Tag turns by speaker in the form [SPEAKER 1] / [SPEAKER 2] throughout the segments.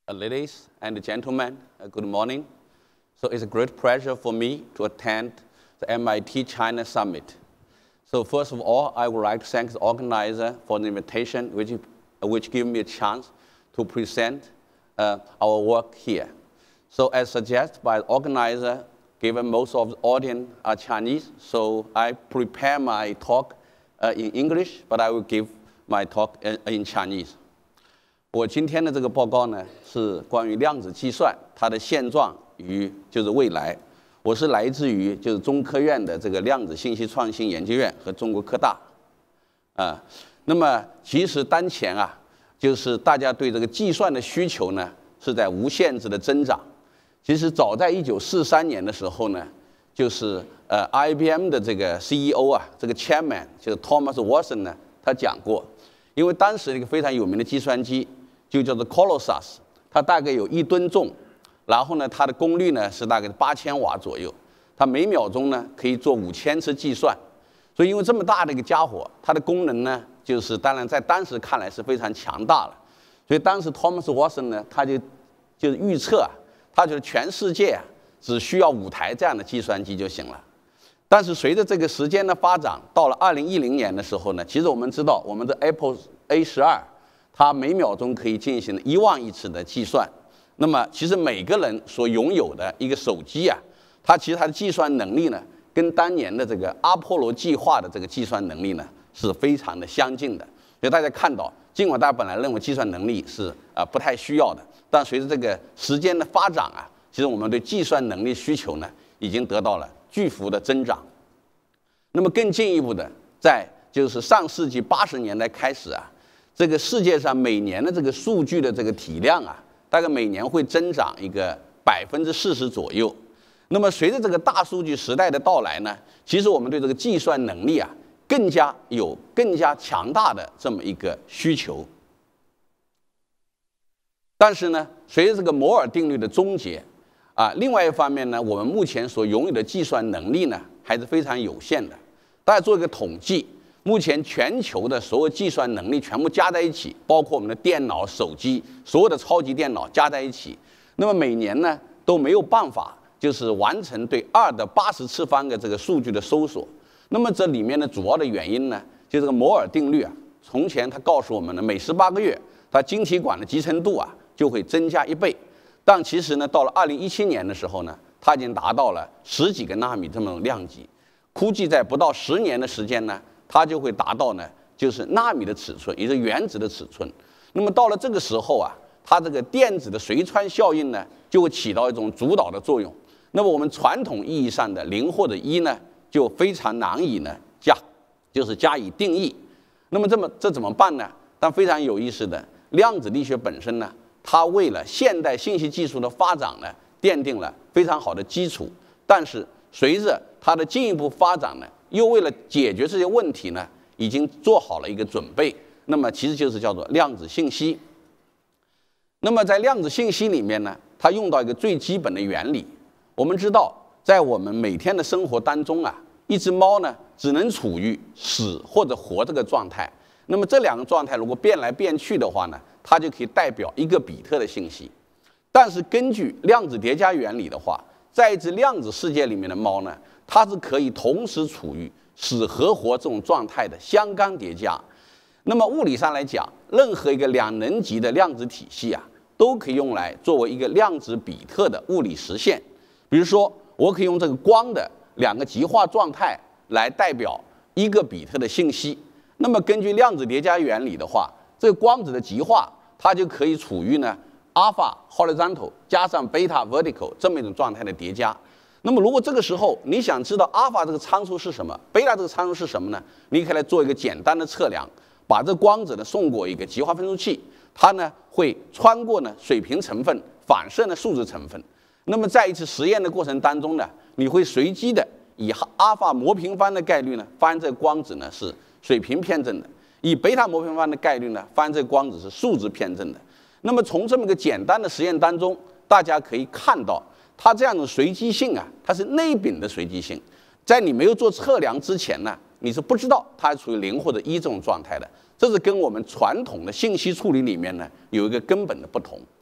[SPEAKER 1] Ladies and gentlemen, good morning. So it's a great pleasure for me to attend the MIT China Summit. So first of all, I would like to thank the organizer for the invitation, which gave me a chance to present our work here. So as suggested by the organizer, given most of the audience are Chinese, so I prepare my talk in English, but I will give my talk in Chinese. 我今天的这个报告呢，是关于量子计算它的现状与就是未来。我是来自于就是中科院的这个量子信息创新研究院和中国科大，那么其实当前啊，就是大家对这个计算的需求呢是在无限制的增长。其实早在1943年的时候呢，就是IBM 的这个 CEO 啊，这个 Chairman 就是 Thomas Watson 呢，他讲过，因为当时一个非常有名的计算机。 就叫做 Colossus， 它大概有1吨重，然后呢，它的功率呢是大概8000瓦左右，它每秒钟呢可以做5000次计算，所以因为这么大的一个家伙，它的功能呢就是当然在当时看来是非常强大了，所以当时 Thomas Watson 呢，他就是预测啊，他觉得全世界啊只需要5台这样的计算机就行了，但是随着这个时间的发展，到了2010年的时候呢，其实我们知道我们的 Apple A12。 它每秒钟可以进行1万亿次的计算，那么其实每个人所拥有的一个手机啊，它其实它的计算能力呢，跟当年的这个阿波罗计划的这个计算能力呢是非常的相近的。所以大家看到，尽管大家本来认为计算能力是不太需要的，但随着这个时间的发展啊，其实我们对计算能力需求呢已经得到了巨幅的增长。那么更进一步的，在就是上世纪80年代开始啊。 这个世界上每年的这个数据的这个体量啊，大概每年会增长一个40%左右。那么随着这个大数据时代的到来呢，其实我们对这个计算能力啊，更加强大的这么一个需求。但是呢，随着这个摩尔定律的终结啊，另外一方面呢，我们目前所拥有的计算能力呢，还是非常有限的。大家做一个统计。 目前全球的所有计算能力全部加在一起，包括我们的电脑、手机，所有的超级电脑加在一起，那么每年呢都没有办法就是完成对2的80次方的这个数据的搜索。那么这里面的主要的原因呢，就这个摩尔定律啊，从前它告诉我们呢，每18个月它晶体管的集成度啊就会增加1倍，但其实呢，到了2017年的时候呢，它已经达到了10几个纳米这么种量级，估计在不到10年的时间呢。 它就会达到呢，就是纳米的尺寸，也就是原子的尺寸。那么到了这个时候啊，它这个电子的随穿效应呢，就会起到一种主导的作用。那么我们传统意义上的0或者1呢，就非常难以呢加以定义。那么这怎么办呢？但非常有意思的，量子力学本身呢，它为了现代信息技术的发展呢，奠定了非常好的基础。但是随着它的进一步发展呢， 又为了解决这些问题呢，已经做好了一个准备。那么其实就是叫做量子信息。那么在量子信息里面呢，它用到一个最基本的原理。我们知道，在我们每天的生活当中啊，一只猫呢只能处于死或者活这个状态。那么这2个状态如果变来变去的话呢，它就可以代表1个比特的信息。但是根据量子叠加原理的话，在一只量子世界里面的猫呢， 它是可以同时处于死和活这种状态的相干叠加。那么物理上来讲，任何一个2能级的量子体系啊，都可以用来作为一个量子比特的物理实现。比如说，我可以用这个光的2个极化状态来代表1个比特的信息。那么根据量子叠加原理的话，这个光子的极化它就可以处于呢 alpha horizontal 加上 beta vertical 这么一种状态的叠加。 那么，如果这个时候你想知道阿尔法这个参数是什么，贝塔这个参数是什么呢？你可以来做一个简单的测量，把这光子呢送过一个极化分数器，它呢会穿过呢水平成分，反射呢数值成分。那么在一次实验的过程当中呢，你会随机的以阿尔法模平方的概率呢，发现这个光子呢是水平偏振的；以贝塔模平方的概率呢，发现这个光子是数值偏振的。那么从这么一个简单的实验当中，大家可以看到。 它这样的随机性啊，它是内禀的随机性，在你没有做测量之前呢，你是不知道它是处于0或者1这种状态的。这是跟我们传统的信息处理里面呢有一个根本的不同。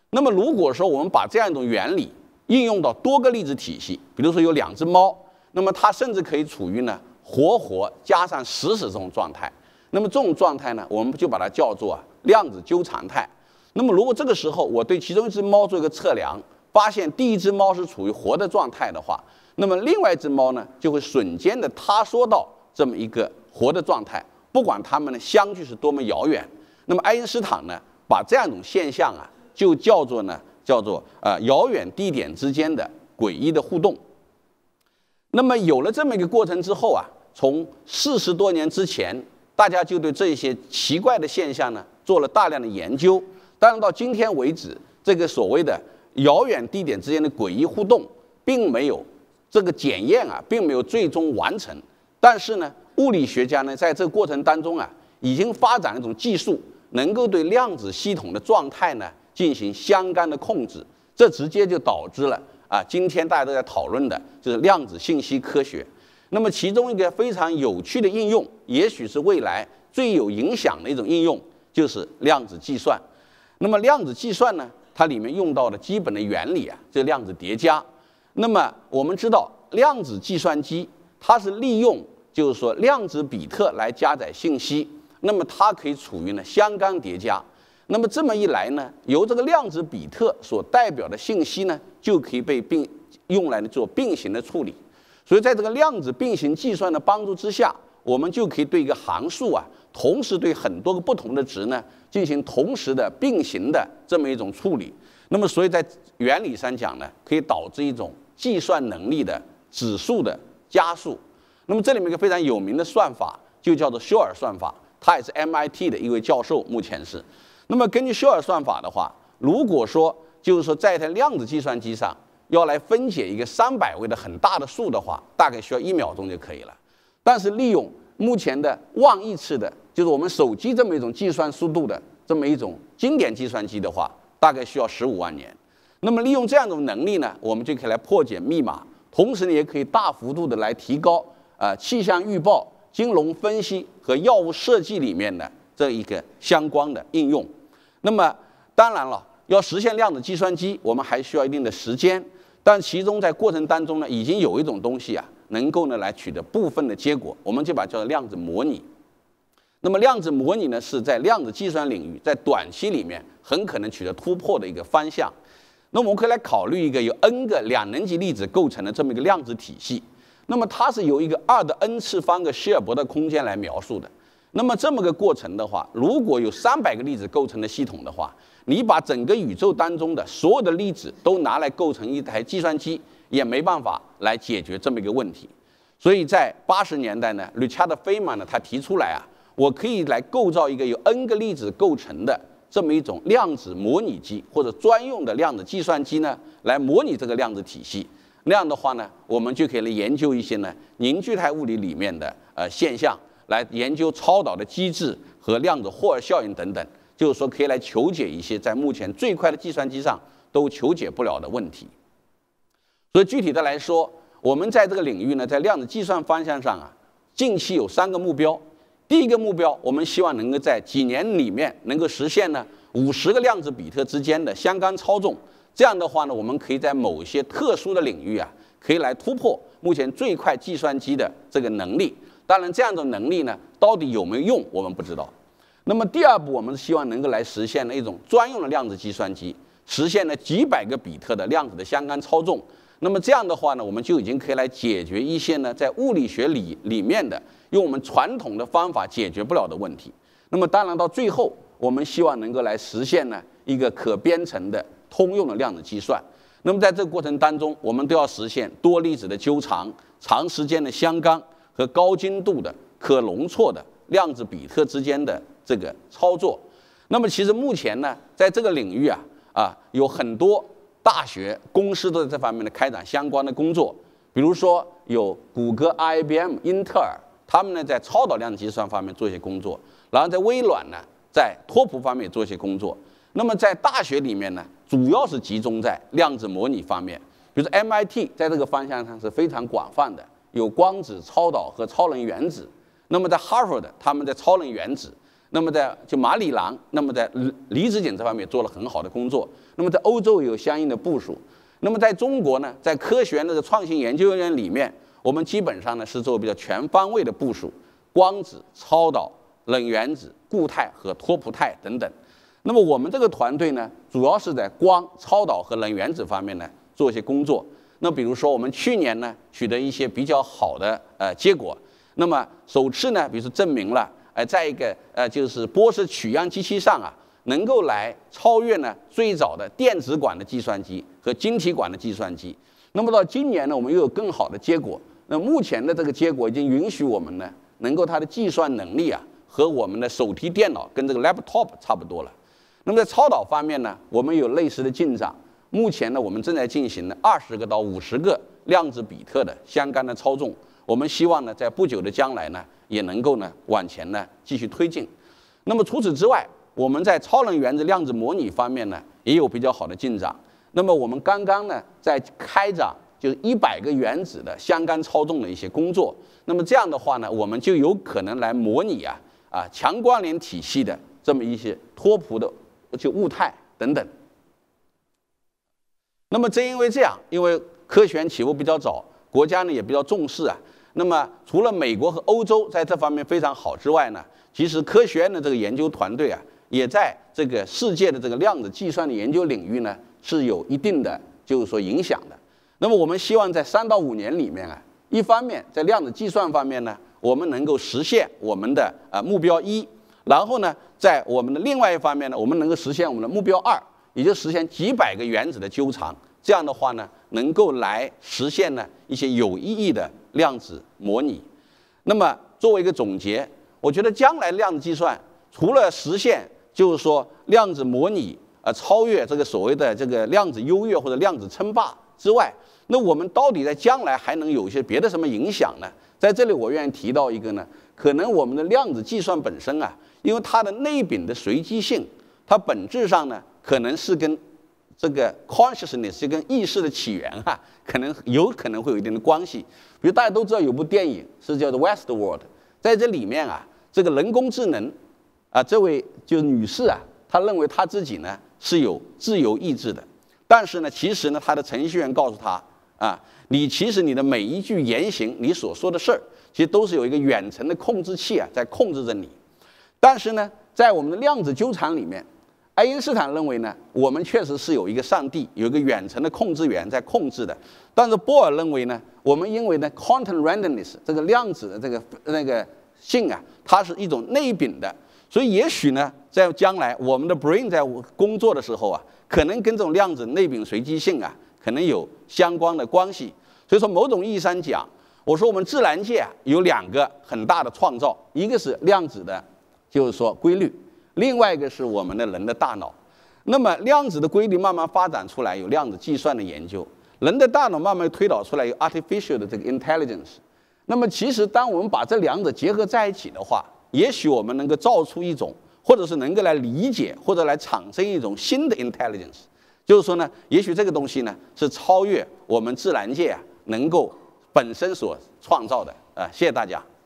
[SPEAKER 1] 那么如果说我们把这样一种原理应用到多个粒子体系，比如说有2只猫，那么它甚至可以处于呢活加上死这种状态。那么这种状态呢，我们就把它叫做量子纠缠态。那么如果这个时候我对其中一只猫做一个测量，发现第一只猫是处于活的状态的话，那么另外一只猫呢就会瞬间的塌缩到这么一个活的状态，不管它们的相距是多么遥远。那么爱因斯坦呢把这样一种现象啊就叫做遥远地点之间的诡异的互动。那么有了这么一个过程之后啊，从40多年之前，大家就对这些奇怪的现象呢做了大量的研究。当然到今天为止，这个所谓的遥远地点之间的诡异互动，并没有这个检验啊，并没有最终完成。但是呢，物理学家呢在这个过程当中啊，已经发展了一种技术，能够对量子系统的状态呢进行相干的控制。这直接就导致了今天大家都在讨论的就是量子信息科学。那么其中一个非常有趣的应用，也许是未来最有影响的一种应用，就是量子计算。那么量子计算呢，它里面用到的基本的原理啊，就是量子叠加。那么我们知道，量子计算机它是利用就是说量子比特来加载信息，那么它可以处于呢相干叠加。那么这么一来呢，由这个量子比特所代表的信息呢，就可以被用来做并行的处理。所以在这个量子并行计算的帮助之下，我们就可以对一个函数啊，同时对很多个不同的值呢，进行同时的并行的这么一种处理。那么所以在原理上讲呢，可以导致一种计算能力的指数的加速。那么这里面一个非常有名的算法就叫做休尔算法，它也是 MIT 的一位教授，目前是。那么根据休尔算法的话，如果说就是说在一台量子计算机上要来分解一个300位的很大的数的话，大概需要1秒钟就可以了。但是利用目前的万亿次的，就是我们手机这么一种计算速度的这么一种经典计算机的话，大概需要15万年。那么利用这样一种能力呢，我们就可以来破解密码，同时呢也可以大幅度的来提高气象预报、金融分析和药物设计里面的这一个相关的应用。那么当然了，要实现量子计算机，我们还需要一定的时间。但其中在过程当中呢，已经有一种东西啊，能够呢来取得部分的结果，我们就把它叫做量子模拟。那么量子模拟呢，是在量子计算领域在短期里面很可能取得突破的一个方向。那我们可以来考虑一个由 n 个2能级粒子构成的这么一个量子体系。那么它是由一个2的 n 次方个希尔伯的空间来描述的。那么这么个过程的话，如果有300个粒子构成的系统的话，你把整个宇宙当中的所有的粒子都拿来构成一台计算机，也没办法来解决这么一个问题。所以在80年代呢，Richard Feynman呢他提出来啊，我可以来构造一个由 n 个粒子构成的这么一种量子模拟机或者专用的量子计算机呢，来模拟这个量子体系。那样的话呢，我们就可以来研究一些呢凝聚态物理里面的现象，来研究超导的机制和量子霍尔效应等等，就是说可以来求解一些在目前最快的计算机上都求解不了的问题。所以具体的来说，我们在这个领域呢，在量子计算方向上啊，近期有3个目标。第一个目标，我们希望能够在几年里面能够实现呢50个量子比特之间的相干操纵。这样的话呢，我们可以在某些特殊的领域啊，可以来突破目前最快计算机的这个能力。当然，这样的能力呢，到底有没有用，我们不知道。那么第2步，我们希望能够来实现一种专用的量子计算机，实现了几百个比特的量子的相干操纵。那么这样的话呢，我们就已经可以来解决一些呢在物理学里面的用我们传统的方法解决不了的问题。那么当然到最后，我们希望能够来实现呢一个可编程的通用的量子计算。那么在这个过程当中，我们都要实现多粒子的纠缠、长时间的相干和高精度的可容错的量子比特之间的这个操作。那么其实目前呢，在这个领域有很多大学、公司都在这方面的开展相关的工作。比如说有谷歌、IBM、英特尔，他们呢在超导量子计算方面做一些工作，然后在微软呢，在拓扑方面也做一些工作。那么在大学里面呢，主要是集中在量子模拟方面，比如说 MIT 在这个方向上是非常广泛的，有光子、超导和超能原子。那么在 Harvard 他们在超能原子， 那么在就马里朗，那么在离子检测方面做了很好的工作。那么在欧洲也有相应的部署。那么在中国呢，在科学院的创新研究院里面，我们基本上呢是做比较全方位的部署，光子、超导、冷原子、固态和托普态等等。那么我们这个团队呢，主要是在光、超导和冷原子方面呢做一些工作。那比如说我们去年呢取得一些比较好的结果。那么首次呢，比如说证明了，在一个就是波氏取样机器上啊，能够来超越呢最早的电子管的计算机和晶体管的计算机。那么到今年呢，我们又有更好的结果。那目前的这个结果已经允许我们呢，能够它的计算能力啊，和我们的手提电脑跟这个 laptop 差不多了。那么在超导方面呢，我们有类似的进展。目前呢，我们正在进行呢20个到50个量子比特的相干的操纵。我们希望呢，在不久的将来呢，也能够呢往前呢继续推进。那么除此之外，我们在超能原子量子模拟方面呢，也有比较好的进展。那么我们刚刚呢在开展就是100个原子的相干操纵的一些工作。那么这样的话呢，我们就有可能来模拟强关联体系的这么一些托普的就物态等等。那么正因为这样，因为科学院起步比较早，国家呢也比较重视啊。那么除了美国和欧洲在这方面非常好之外呢，其实科学院的这个研究团队啊，也在这个世界的这个量子计算的研究领域呢是有一定的就是说影响的。那么我们希望在3到5年里面啊，一方面在量子计算方面呢，我们能够实现我们的目标1，然后呢，在我们的另外一方面呢，我们能够实现我们的目标2，也就实现几百个原子的纠缠。这样的话呢，能够来实现呢一些有意义的量子模拟。那么作为一个总结，我觉得将来量子计算除了实现就是说量子模拟超越这个所谓的这个量子优越或者量子称霸之外，那我们到底在将来还能有一些别的什么影响呢？在这里我愿意提到一个呢，可能我们的量子计算本身啊，因为它的内禀的随机性，它本质上呢可能是跟这个 consciousness 是跟意识的起源可能会有一定的关系。比如大家都知道有部电影是叫做 Westworld， 在这里面这个人工智能这位就是女士她认为她自己呢是有自由意志的，但是呢，其实呢，她的程序员告诉她你其实你的每一句言行，你所说的事儿，其实都是有一个远程的控制器在控制着你。但是呢，在我们的量子纠缠里面，爱因斯坦认为呢，我们确实是有一个上帝，有一个远程的控制源在控制的。但是波尔认为呢，我们因为呢 quantum randomness 这个量子的这个那个性它是一种内禀的，所以也许呢，在将来我们的 brain 在工作的时候可能跟这种量子内禀随机性可能有相关的关系。所以说，某种意义上讲，我说我们自然界有2个很大的创造，一个是量子的，就是说规律。另外一个是我们的人的大脑。那么量子的规律慢慢发展出来，有量子计算的研究；人的大脑慢慢推导出来，有 artificial 的这个 intelligence。那么其实当我们把这2者结合在一起的话，也许我们能够造出一种，或者是能够来理解或者来产生一种新的 intelligence。就是说呢，也许这个东西呢是超越我们自然界能够本身所创造的。谢谢大家。